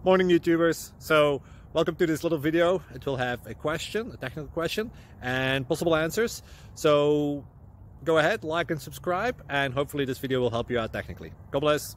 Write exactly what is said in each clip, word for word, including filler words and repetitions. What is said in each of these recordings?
Morning YouTubers. So welcome to this little video. It will have a question, a technical question, and possible answers. So go ahead, like and subscribe, and hopefully this video will help you out technically. God bless.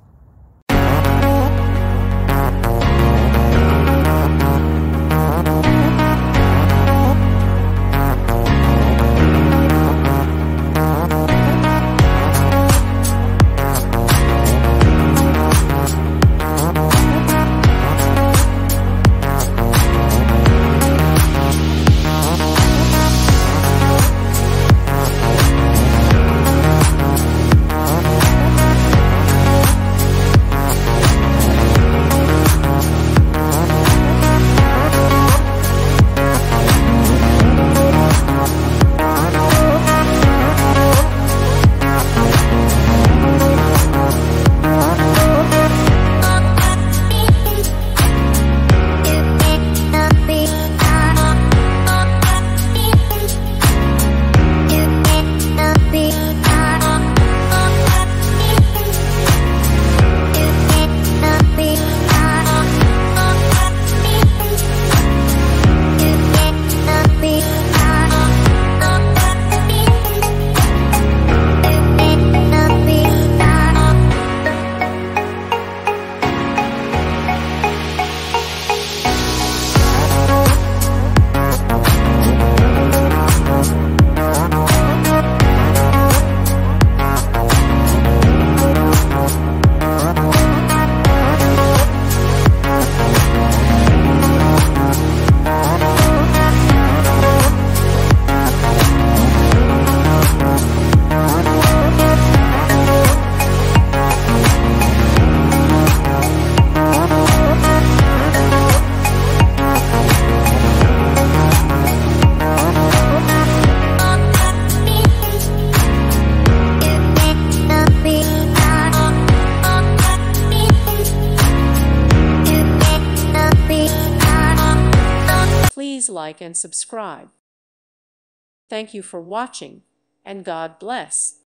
Please like and subscribe. Thank you for watching, and God bless.